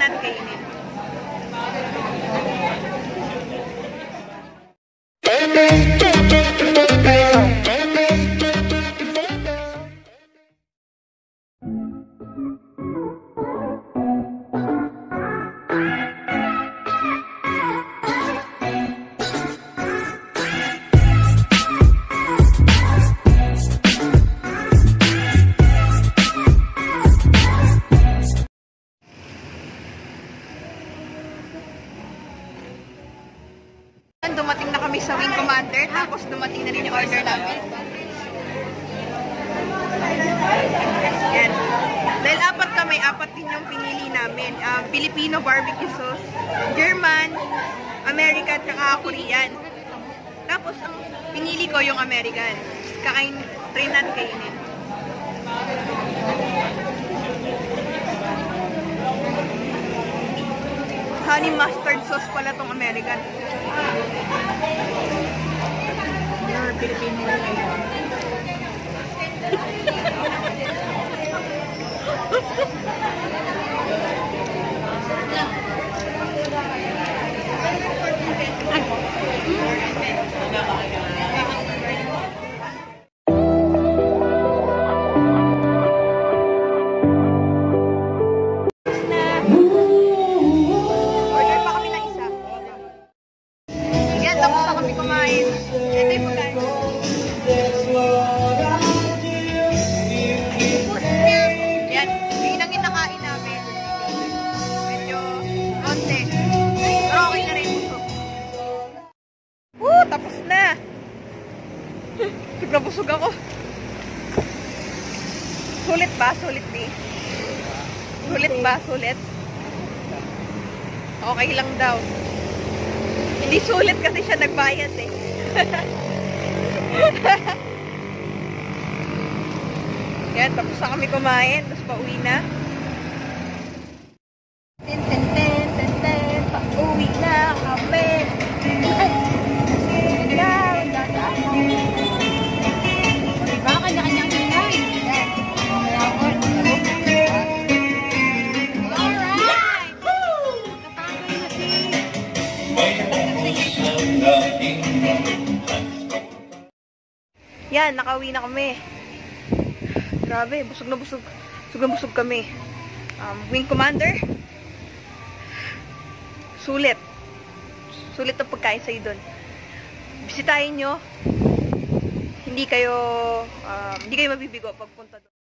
at kainin. Dumating na kami sa Wing Commander, tapos dumating na rin yung order namin. Yan. Dahil apat kami, apat din yung pinili namin. Filipino barbecue sauce, German, American, tsaka Korean. Tapos ang pinili ko yung American. Try natin kainin. Honey mustard sauce pala tong American. Your Filipino na yun. Order pa kami ng isa. Yan, tapos na kami kumain. Ito yung pagkain. Yan, yun ang inakain namin. Medyo konti. Pero okay na rin busog. Tapos na! Sobrang busog ako. Sulit ba? Sulit di? Sulit ba? Sulit? Okay lang daw. Hindi sulit kasi siya nagbayad eh. Yan, tapos na kami kumain. Tapos pauwi na. Pauwi na kami. Baka kanya-kanyang hinay. Yan, nakauwi na kami. Grabe, busog na busog. Busog na busog kami. Wing Commander. Sulit. Sulit ang pagkain sa'yo doon. Bisitahin nyo. Hindi kayo mabibigo pagpunta doon.